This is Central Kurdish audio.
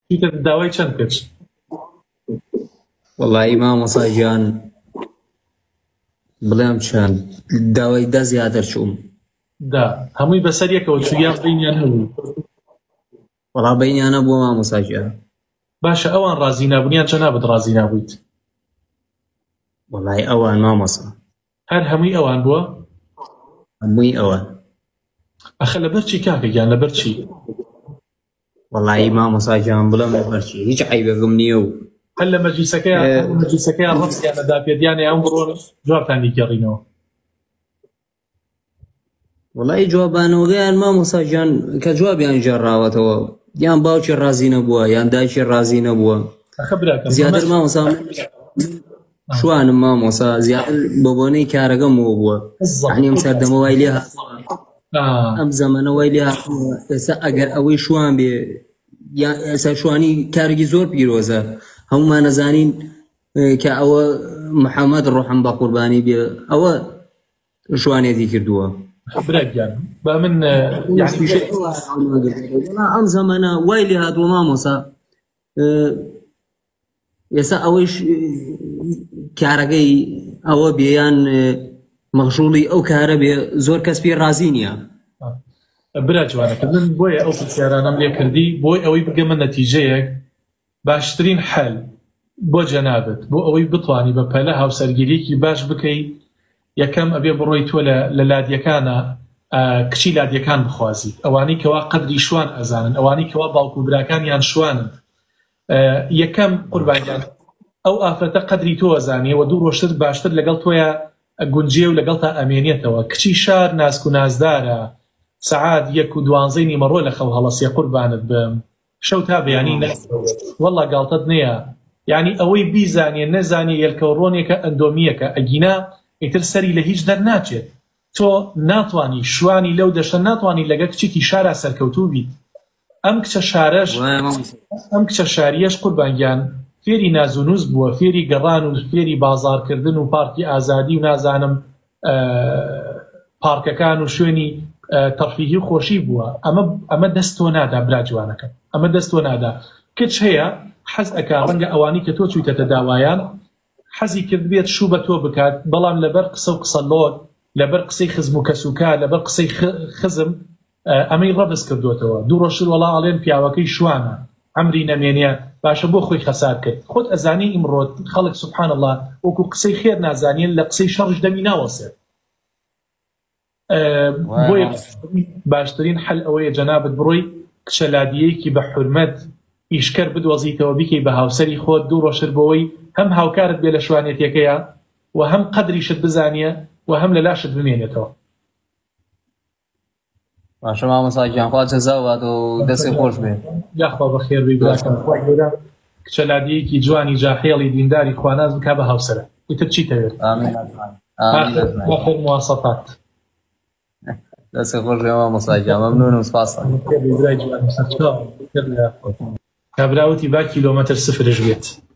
چیتە داوای چەند کرد؟ وەڵی مامۆستا گیان بڵێم چەند داوای 10 زیاتر چووم. هەمووی بەسەر یەکەوە چوویان بینیان هەبوو؟ وەڵا بینیانە بووە مامۆستا گیان. باشە ئەوان ڕازی نابوونیان چە نابێت ڕازی نابوویت؟ وەڵی ئەوان مامۆستا هەر هەمووی ئەوان بووە؟ هەمووی ئەوان. ئەخە لەبەر چی کاکەگیان لەبەر چی؟ وەڵی مامۆستا گیان بڵێم لەبەر چی هیچ عیبێکم نییە و هەر لە مەجلیسەکەیان ڕەفسیانەدا پێدیانێ ئەم بڕۆن جوابتانی گەڕینەوە. وەڵی جوابانەوەگەیان مامۆستا گیان کە جوابیان ژێڕاوەتەوە یان باوکی ڕازی نەبووە یان دایکی ڕازی نەبووە. زیاتر مامۆستا شوانم مامۆستا زیاتر بە بۆنەی کارەکەمەوە بووە. یعنی ئەم سەردەمە وای لێ ئەم زەمانە وای لێ ئێستا ئەگەر ئەوەی شوان بێ یان ئێستا شوانی کارێکی زۆر پیرۆزە هەمومان نەزانین کە ئەوە محەممەد ڕۆحم بە قوربانی بێ ئەوە شوانێتی کردووە. براگیان بە من ئەم زەمانە وای لێ هاتووە مامۆستا ئێستا ئەوەیش کارەکەی ئەوە بێیان مەخشوڵی ئەو کارە بێ زۆر کەس پێ ڕازی نییە. برا جوانەکە من بۆیە ئەو پرسیارانەم لێ کردی بۆی ئەوەی بگەمە نەتیجەیەک باشترین حەل بۆ جەنابەت بۆ ئەوەی بتوانی بە پەلە هاوسەرگیریکی باش بکەی. یەکەم ئەبێ بڕۆی تۆ لە لادیەکانە کچی لادیەکان بخوازی ئەوانەی کەوا قەدری شوان ئەزانن ئەوانەی کەوا باوکو براکانیان شوانن. یەکەم قوربانیان ئەو ئافرەتە قەدری تۆ ئەزانێ و دوو ڕۆژتر باشتر لەگەڵ تۆیە گونجێ و لەگەڵ تا ئەمێنێتەوە. کچی شار ناسک و نازدارە سەعات 1 و 12 نیمەڕۆ لە خەو هەڵەسیە قوربانت بم شەو تا بەیانی وەڵا گاڵتەت نییە. یعنی ئەوەی بیزانێ نەزانێ یەلکەوڕۆنێکە ئەندۆمیەکە ئەگینا ئیتر سەری لە هیچ دەرناچێت. تۆ ناتوانی شوانی لەو دەشە ناتوانی لەگە کچێکی شارە سەرکەوتوو بیت. ئەم کچە شارەش ئەم کچە شاریەش قوربانگیان فێری نازونوز بووە فێری گەڕان و فێری بازارکردن و پارکی ئازادی و نازانم پارکەکان و شوێنی تەرفیهی و خۆشی بووە. ئەمە دەست تۆ نادا برا جوانەکە ئەمە دەست تۆ نادا. کچ هەیە حەز ئەکا ڕەنگە ئەوانی کە تۆ چوویتەتە داوایان حەزی کرد بێت شوو بە تۆ بکات بەڵام لەبەر قسە و قسە لۆت لەبەر قسەی خزم و کەسوکا لەبەر قسەی خزم ئەمەی ڕەبس کردوتەوە. دوو ڕۆژتر وەڵا ئەڵێن پیاوەکەی شوانە ئەمری نەمێنێ باشە بۆ خۆی خەسار کرد. خۆت ئەزانی ئیمڕۆ خەڵک سوبحان الله وەکو قسەی خێر نازانین لە قسەی شەڕش دەمی ناوەسێت. بۆیە باشترین حەل ئەوەیە جەنابەت بڕۆی کچە لادیەیەکی بە حورمەت ئیشکەر بدوەزیتەوە بیکەی بە هاوسەری خۆت دوو ڕۆژتر بۆەوەی هەم هاوکارت بێ لە شوانێتیەکەیە و هەم قەدریشت بزانیە و هەم لە لاشت بمێنێتەوە. باشە مامۆستا گیان خوا جەزاوات و دەستی خۆش بێ. یاخوا بەخێر بی براکەم خوای گەورە کچە لادیەیەکی جوانی جاحێڵی دینداری خواناز بکا بە هاوسەرە. ئیتر چی دەوێت؟ آخر مواصفات. دەستی خۆش بێ مامۆستا گیان مەمنونم سپاس. کابراوتی با کیلۆمەتر 0 بێت.